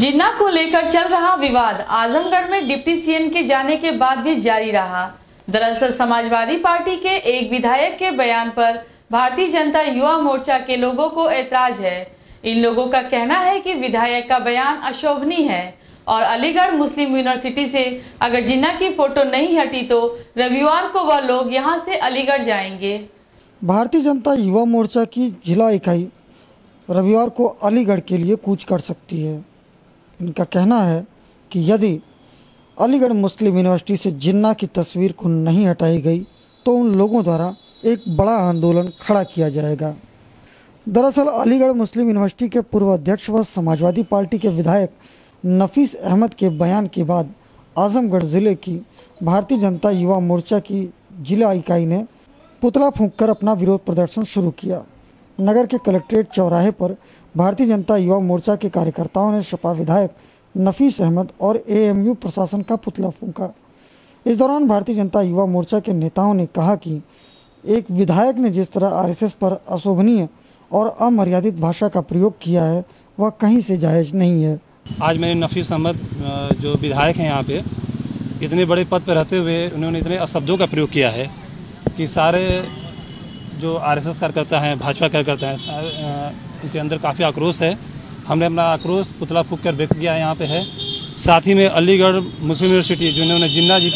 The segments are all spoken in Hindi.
जिन्ना को लेकर चल रहा विवाद आजमगढ़ में डिप्टी सीएम के जाने के बाद भी जारी रहा। दरअसल समाजवादी पार्टी के एक विधायक के बयान पर भारतीय जनता युवा मोर्चा के लोगों को ऐतराज है। इन लोगों का कहना है कि विधायक का बयान अशोभनीय है और अलीगढ़ मुस्लिम यूनिवर्सिटी से अगर जिन्ना की फोटो नहीं हटी तो रविवार को वह लोग यहां से अलीगढ़ जाएंगे। भारतीय जनता युवा मोर्चा की जिला इकाई रविवार को अलीगढ़ के लिए कूच कर सकती है। इनका कहना है कि यदि अलीगढ़ मुस्लिम यूनिवर्सिटी से जिन्ना की तस्वीर को नहीं हटाई गई तो उन लोगों द्वारा एक बड़ा आंदोलन खड़ा किया जाएगा। दरअसल अलीगढ़ मुस्लिम यूनिवर्सिटी के पूर्व अध्यक्ष व समाजवादी पार्टी के विधायक नफीस अहमद के बयान के बाद आजमगढ़ ज़िले की भारतीय जनता युवा मोर्चा की जिला इकाई ने पुतला फूंककर अपना विरोध प्रदर्शन शुरू किया। नगर के कलेक्ट्रेट चौराहे पर भारतीय जनता युवा मोर्चा के कार्यकर्ताओं ने सपा विधायक नफीस अहमद और एएमयू प्रशासन का पुतला फूंका। इस दौरान भारतीय जनता युवा मोर्चा के नेताओं ने कहा कि एक विधायक ने जिस तरह आरएसएस पर अशोभनीय और अमर्यादित भाषा का प्रयोग किया है वह कहीं से जायज़ नहीं है। आज मैंने नफीस अहमद जो विधायक हैं यहाँ पे इतने बड़े पद पर रहते हुए उन्होंने इतने अशब्दों का प्रयोग किया है कि सारे जो आरएसएस कार्यकर्ता हैं, भाजपा कार्यकर्ता हैं, उनके अंदर काफ़ी आक्रोश है। हमने अपना आक्रोश पुतला फूंक कर व्यक्त किया यहाँ पे है। साथ ही में अलीगढ़ मुस्लिम यूनिवर्सिटी जिन्होंने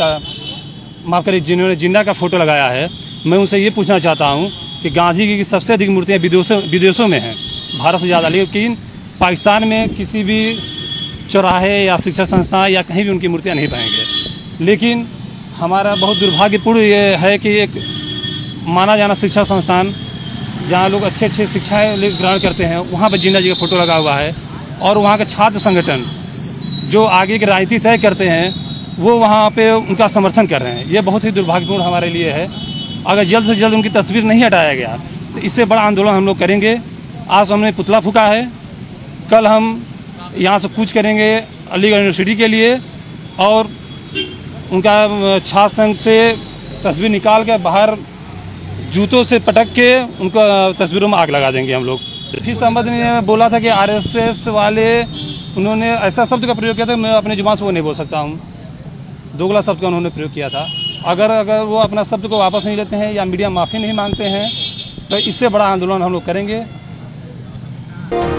जिन्होंने जिन्ना का फोटो लगाया है, मैं उनसे ये पूछना चाहता हूँ कि गांधी जी की सबसे अधिक मूर्तियाँ विदेशों में हैं, भारत से ज़्यादा, लेकिन पाकिस्तान में किसी भी चौराहे या शिक्षा संस्थान या कहीं भी उनकी मूर्तियाँ नहीं पाएंगे। लेकिन हमारा बहुत दुर्भाग्यपूर्ण ये है कि एक माना जाना शिक्षा संस्थान जहाँ लोग अच्छे शिक्षाएँ ग्रहण करते हैं वहाँ पर जिन्ना जी का फोटो लगा हुआ है और वहाँ के छात्र संगठन जो आगे की राजनीति तय करते हैं वो वहाँ पे उनका समर्थन कर रहे हैं। ये बहुत ही दुर्भाग्यपूर्ण हमारे लिए है। अगर जल्द से जल्द उनकी तस्वीर नहीं हटाया गया तो इससे बड़ा आंदोलन हम लोग करेंगे। आज हमने पुतला फूंका है, कल हम यहाँ से कूच करेंगे अलीगढ़ यूनिवर्सिटी के लिए और उनका छात्र संघ से तस्वीर निकाल के बाहर जूतों से पटक के उनको तस्वीरों में आग लगा देंगे हम लोग। फिर संबंध में बोला था कि आरएसएस वाले उन्होंने ऐसा शब्द का प्रयोग किया था, मैं अपने जुबान से वो नहीं बोल सकता हूँ, दोगला शब्द का उन्होंने प्रयोग किया था। अगर वो अपना शब्द को वापस नहीं लेते हैं या मीडिया माफ़ी नहीं मांगते हैं तो इससे बड़ा आंदोलन हम लोग करेंगे।